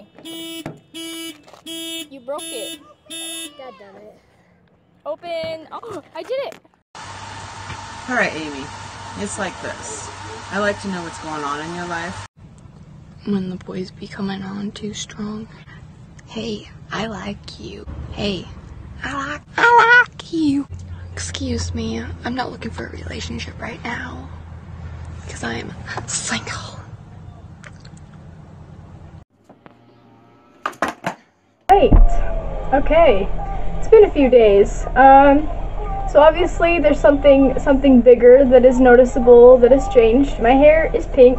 me. You broke it. Dad done it. Open. Oh, I did it. Alright, Amy. It's like this. I like to know what's going on in your life. When the boys be coming on too strong. Hey, I like you. Hey, I like you. Excuse me, I'm not looking for a relationship right now. Because I am single. Right. Okay. It's been a few days. So obviously there's something bigger that is noticeable that has changed. My hair is pink.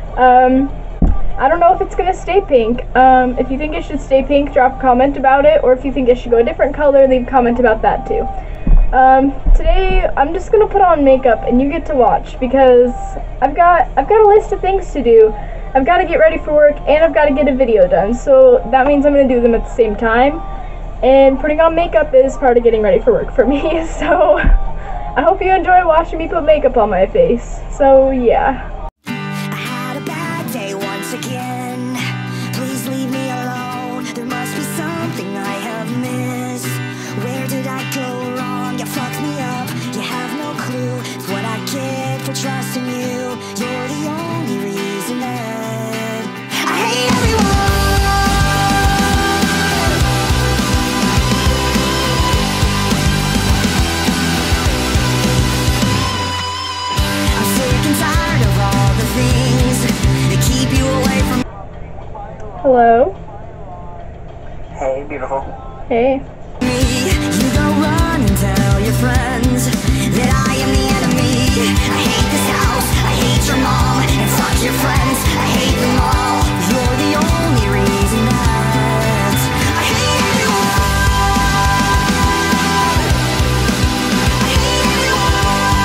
I don't know if it's gonna stay pink. If you think it should stay pink, drop a comment about it, or if you think it should go a different color, leave a comment about that too. Today I'm just gonna put on makeup and you get to watch because I've got a list of things to do. I've got to get ready for work and I've got to get a video done, so that means I'm gonna do them at the same time. And putting on makeup is part of getting ready for work for me, so I hope you enjoy watching me put makeup on my face. So yeah. I had a bad day once again. Please leave me alone. There must be something I have missed. Where did I go wrong? You fucked me up. You have no clue. It's what I get for trusting you. You're the only reason that I hate everyone. Hello. Hey, beautiful. Hey. You go run and tell your friends that I am the enemy. I hate this house, I hate your mom, and fuck your friends, I hate them all. You're the only reason that I hate everyone. I hate everyone.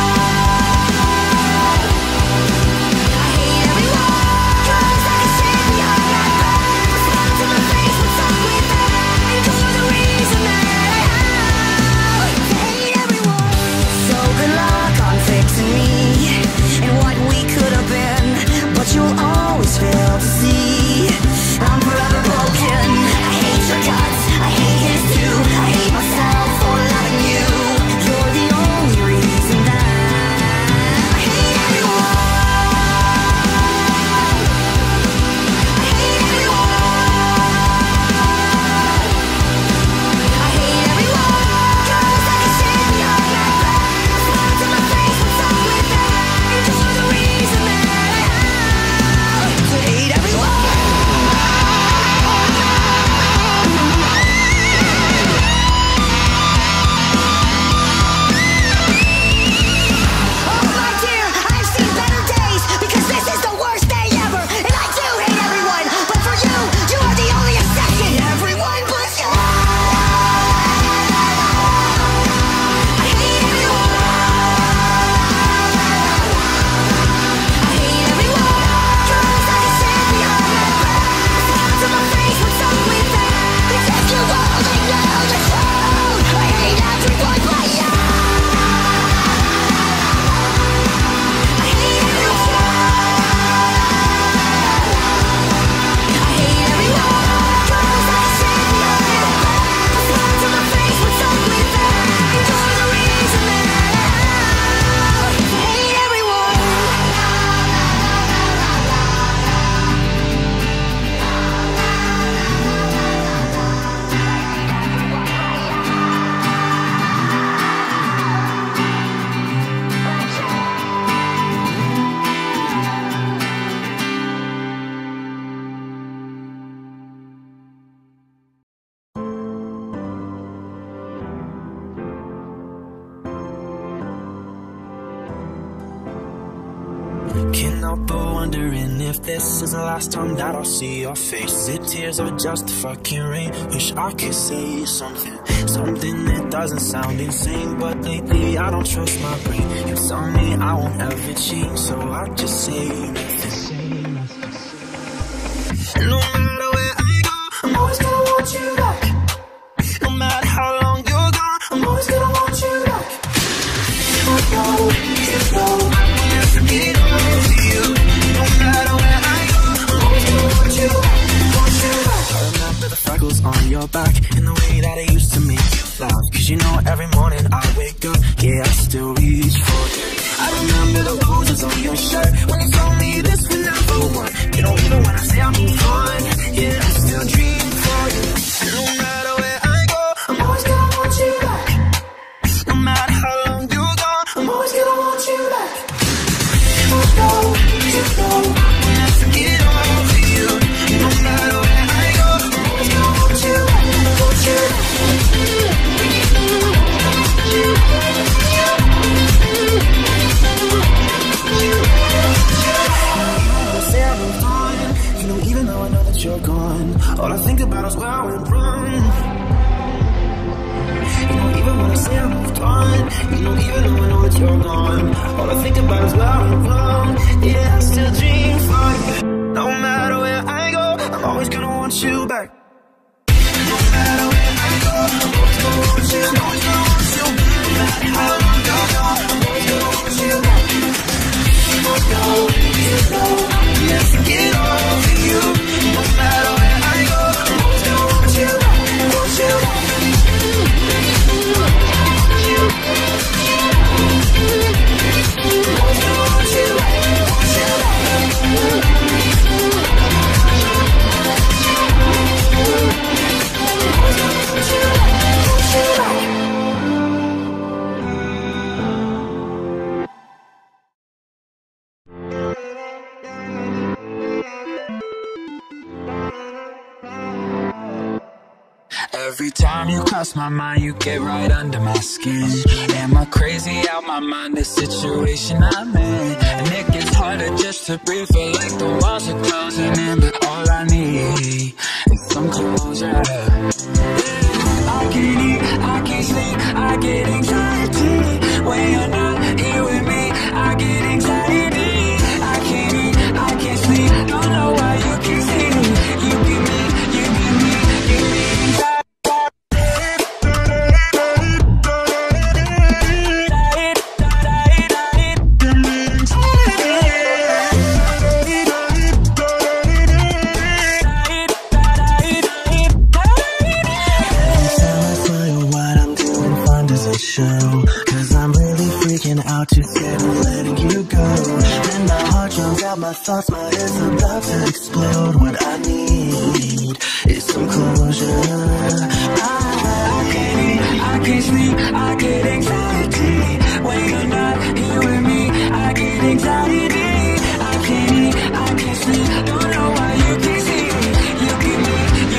I hate everyone. 'Cause I can see behind my back. Respond to my face, what's up with that? You're the reason that I have to hate everyone. So good luck on fixing me and what we could have been, but you'll always fail to see I'm forever broken. I hate your guts, I hate his too. I hate myself for loving you. You're the only reason that I hate everyone. I hate everyone. I hate everyone. 'Cause I can see behind my back. Respond to my face, what's up with that? You're the reason that I have to hate everyone. Oh my dear, I've seen better days because this is the worst day ever, and I do hate everyone. But for you, you are the only exception. Everyone but you. I hate everyone. I hate everyone. 'Cause I can see behind my back. Respond to my face, what's up with that? Because you only know the truth. I hate everyone but you. I hate everyone. I hate everyone. 'Cause I can see behind my back. Respond to my face, what's up with that? You're the reason that I have to hate everyone. Can't help but wondering if this is the last time that I'll see your face. Is it tears or just fucking rain? Wish I could say something that doesn't sound insane, but lately I don't trust my brain. You tell me I won't ever change, so I just say nothing. No matter where I go, I'm always gonna want you back. No matter how long you're gone, I'm always gonna want you back. I know, you know, I'll never get over you. No matter where I go, I'm always gonna want you back, want you back. you're gone, all I think about is where I went wrong. You know, even when I say I moved on, you know, even though I know that you're gone, all I think about is where I went wrong. Yeah, I still dream for you. No matter where I go, I'm always gonna want you back. No matter where I go, I'm always gonna want you, I'm always gonna want you. No matter how long you're gone, I'm always gonna want you back. Oh no, you know I'll never get over you. No matter where I go, I'm always gonna want you back, want you back. Every time you cross my mind, you get right under my skin. Am I crazy out my mind, the situation I'm in? And it gets harder just to breathe, feel like the walls are closing in. But all I need is some closure. I can't eat, I can't sleep, I get anxiety. When you're not here with me, I get anxiety. I can't eat, I can't sleep, don't know why you can't see me. You give me anxiety. Cause I'm really freaking out, too scared of letting you go. And my heart drowns out my thoughts, my head's about to explode. What I need is some closure. I can't eat, I can't sleep, I get anxiety. When you're not here with me, I get anxiety. I can't eat, I can't sleep, don't know why you can't see me. You give me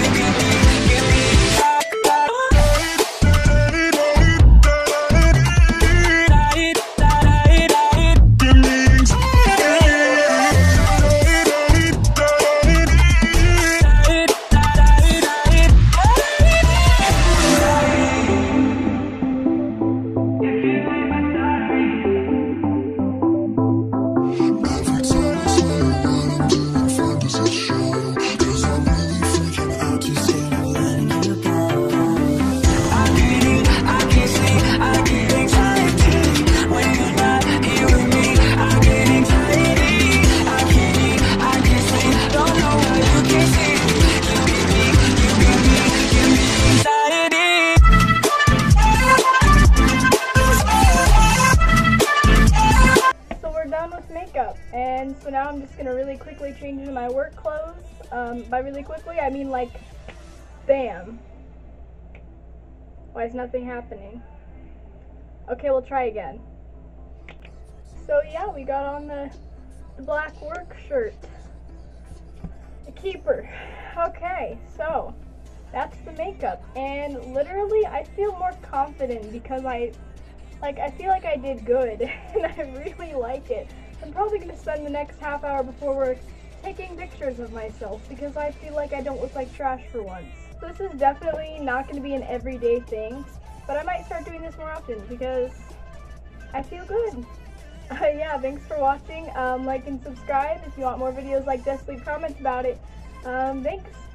And so now I'm just gonna really quickly change into my work clothes. By really quickly, I mean like, bam. Why is nothing happening? Okay, we'll try again. So yeah, we got on the black work shirt. The keeper. Okay, so that's the makeup. And literally, I feel more confident because I feel like I did good and I really like it. I'm probably going to spend the next half hour before work taking pictures of myself because I feel like I don't look like trash for once. So this is definitely not going to be an everyday thing, but I might start doing this more often because I feel good. Yeah, thanks for watching. Like and subscribe if you want more videos like this. Leave comments about it. Thanks.